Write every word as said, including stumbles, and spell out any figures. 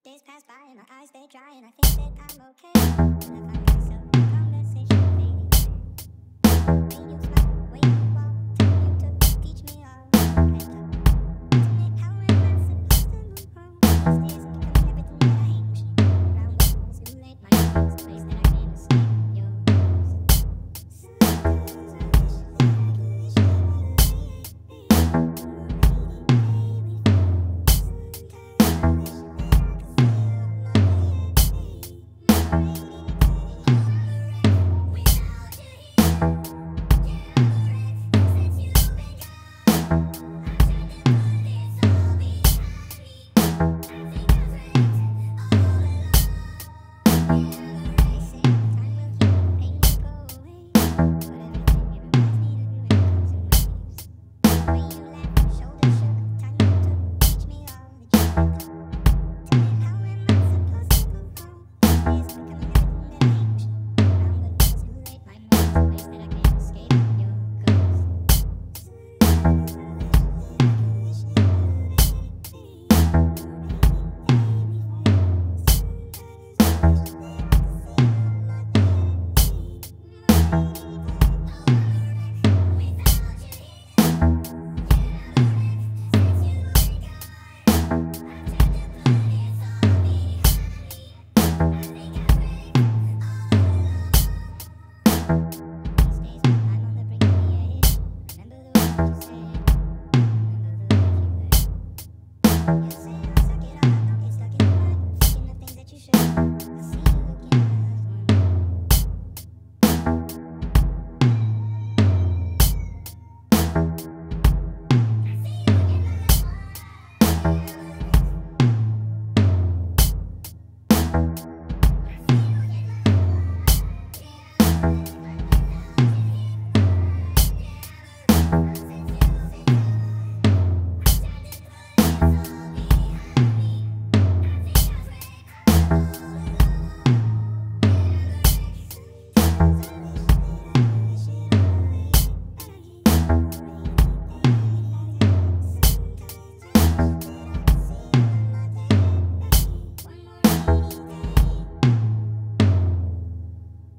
Days pass by and my eyes stay dry and I think that I'm okay. And I find myself in conversation fading. When you smile, when you walk, tell you to teach me all. And uh, tell me how am I supposed to move on? These days